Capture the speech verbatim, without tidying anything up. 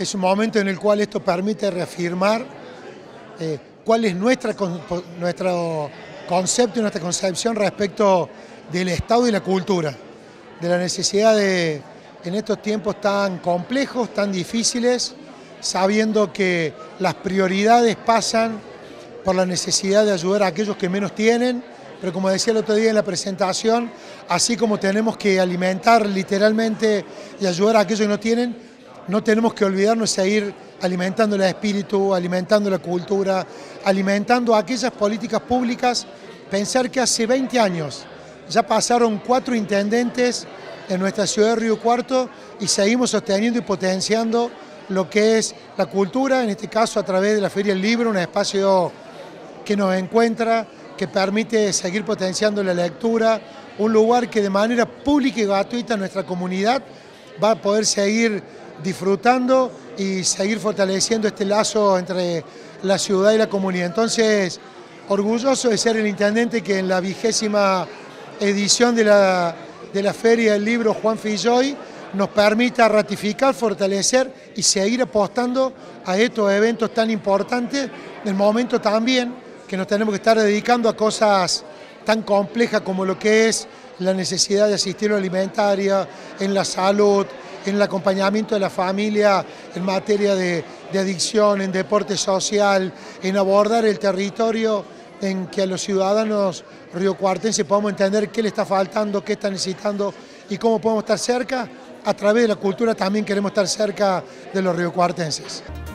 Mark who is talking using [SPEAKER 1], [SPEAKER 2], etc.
[SPEAKER 1] es un momento en el cual esto permite reafirmar eh, cuál es nuestra, nuestro concepto y nuestra concepción respecto del Estado y la cultura, de la necesidad de, en estos tiempos tan complejos, tan difíciles, sabiendo que las prioridades pasan por la necesidad de ayudar a aquellos que menos tienen, pero como decía el otro día en la presentación, así como tenemos que alimentar literalmente y ayudar a aquellos que no tienen, no tenemos que olvidarnos de seguir alimentando el espíritu, alimentando la cultura, alimentando aquellas políticas públicas. Pensar que hace veinte años ya pasaron cuatro intendentes en nuestra ciudad de Río Cuarto y seguimos sosteniendo y potenciando lo que es la cultura, en este caso a través de la Feria del Libro, un espacio que nos encuentra, que permite seguir potenciando la lectura, un lugar que de manera pública y gratuita nuestra comunidad va a poder seguir disfrutando y seguir fortaleciendo este lazo entre la ciudad y la comunidad. Entonces, orgulloso de ser el intendente que en la vigésima edición de la, de la Feria del Libro Juan Filloy nos permita ratificar, fortalecer y seguir apostando a estos eventos tan importantes, en el momento también que nos tenemos que estar dedicando a cosas tan complejas como lo que es la necesidad de asistir a la alimentaria, en la salud, en el acompañamiento de la familia, en materia de, de adicción, en deporte social, en abordar el territorio, en que a los ciudadanos riocuartenses podamos entender qué le está faltando, qué está necesitando y cómo podemos estar cerca. A través de la cultura también queremos estar cerca de los riocuartenses.